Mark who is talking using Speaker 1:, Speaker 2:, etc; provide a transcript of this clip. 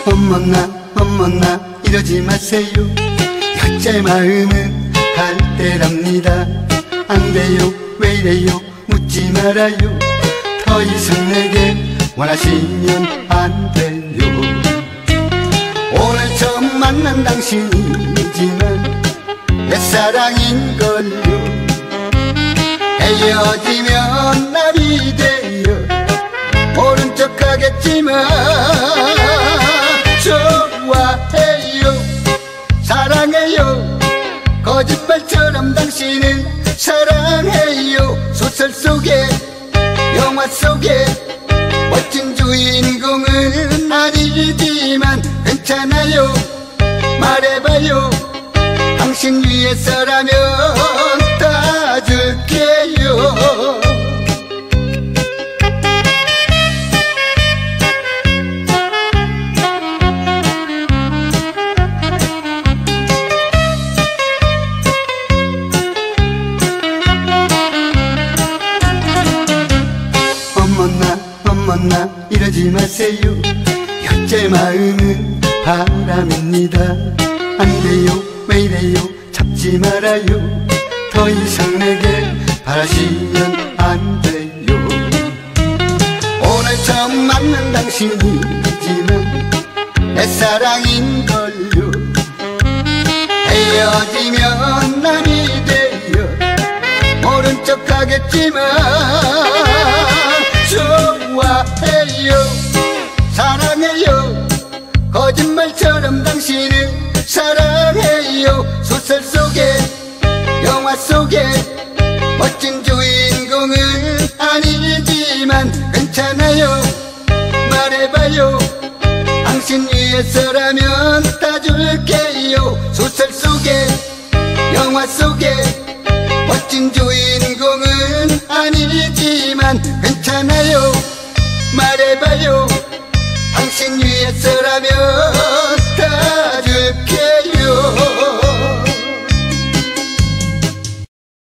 Speaker 1: 어머나 이러지 마세요. 여자의 마음은 갈대랍니다. 안 돼요 왜 이래요 묻지 말아요. 더 이상 내게 원하시면 안 돼요. 오늘 처음 만난 당신이지만 내 사랑인걸요. 헤어지면 날이 돼요 모른 척 하겠지만 좋아해요 사랑해요 거짓말처럼 당신을 사랑해요. 소설 속에 영화 속에 멋진 주인공은 아니지만 괜찮아요 말해봐요. 당신 위해서라면 다 줄게요. 어머나 이러지 마세요. 여자의 마음은 바람입니다. 안 돼요 왜 이래요 잡지 말아요. 더 이상 내게 바라시면 안 돼요. 오늘 처음 만난 당신이지만 내 사랑인걸요. 헤어지면 남이 돼요 모른 척 하겠지만 좋아해요 사랑해요 거짓말처럼 당신을 사랑해요. 소설 속에 영화 속에 멋진 주인공은 아니지만 괜찮아요 말해봐요. 당신 위해서라면 다 줄게요. 소설 속에 영화 속에 멋진 주인공은 아니지만 괜찮아요 말해봐요. 당신 위해서라면 다